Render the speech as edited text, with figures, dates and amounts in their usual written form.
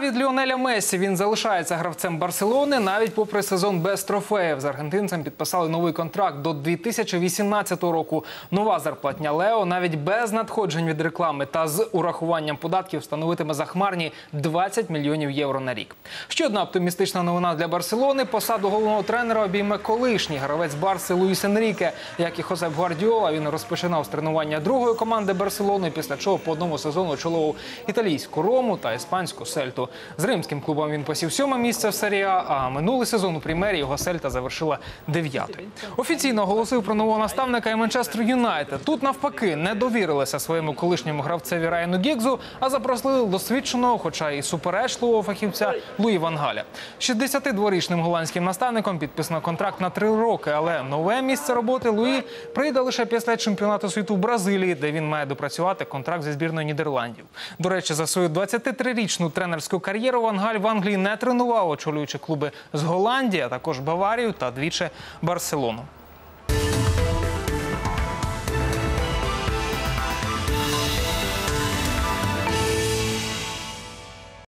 від Ліонеля Мессі. Він залишається гравцем Барселони навіть попри сезон без трофеїв. З аргентинцем підписали новий контракт до 2018 року. Нова зарплатня Лео навіть без надходжень від реклами та з урахуванням податків становитиме захмарні 20 мільйонів євро на рік. Ще одна оптимістична новина для Барселони. Посаду головного тренера обійме колишній гравець Барси Луїс Енріке. Як і Хосеп Гвардіола, він розпочинав з тренування другої команди Барселони, після чого по одному сезону очолював італійську Рому та іспанську Сельту. З римським клубом він посів 7-е місце в серії А, а минулий сезон у Прімері його Сельта завершила 9-ю. Офіційно оголосив про нового наставника і Манчестер Юнайтед. Тут навпаки не довірилися своєму колишньому гравцеві Райану Гігзу, а запросили досвідченого, хоча і суперечливого фахівця Луї Ван Галя. 62-річним голландським наставником підписано контракт на 3 роки, але нове місце роботи Луї прийде лише після чемпіонату світу в Бразилії, де він має допрацювати контракт зі збірною Нідерландів. До речі, за свою 23-річну тренерську кар'єру Ван Галь в Англії не тренував, очолюючи клуби з Голландії, а також Баварію та двічі Барселону.